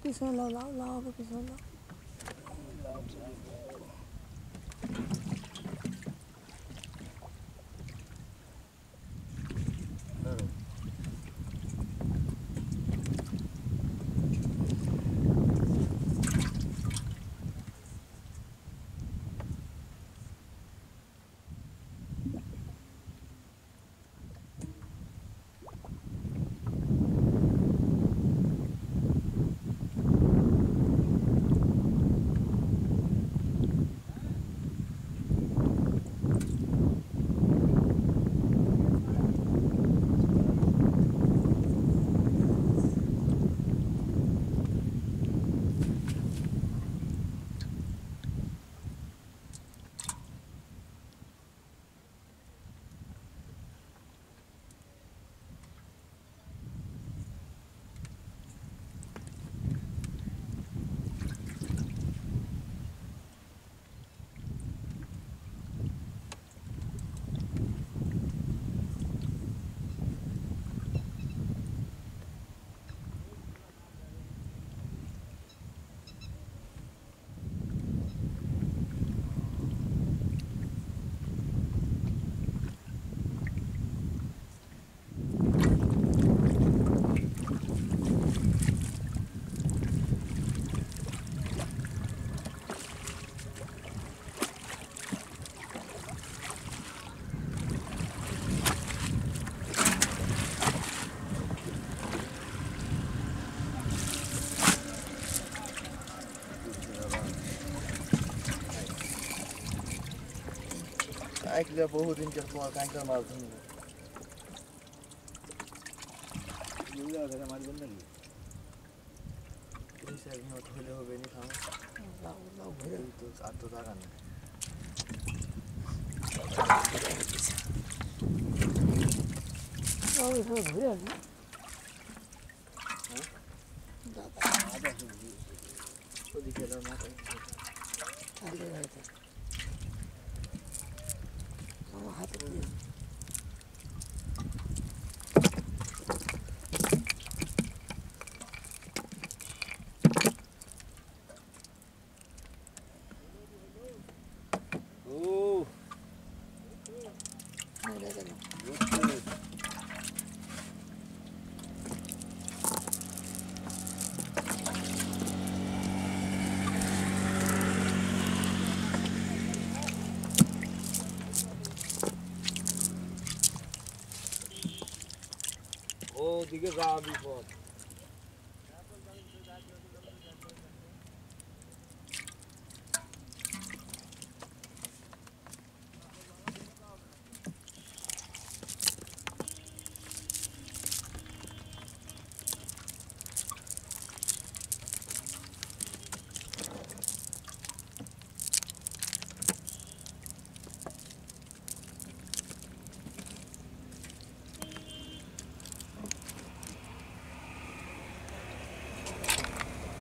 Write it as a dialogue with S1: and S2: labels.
S1: পিছনে লাও লাও লাও হবে পিছনে লাও
S2: Eigenlijk बहुत दिन चल पड़ा कांकर मार दूंगा ये लगा था हमारी बंदगी इस साइड में उठले हो बेनी खाओ लाओ लाओ भरे तो साथ तो था करना
S1: लाओ इसमें भरे अभी
S2: आधा तो दिखे लो ना
S1: आगे गए थे हाथ दिए
S2: দিকে যা বিপদ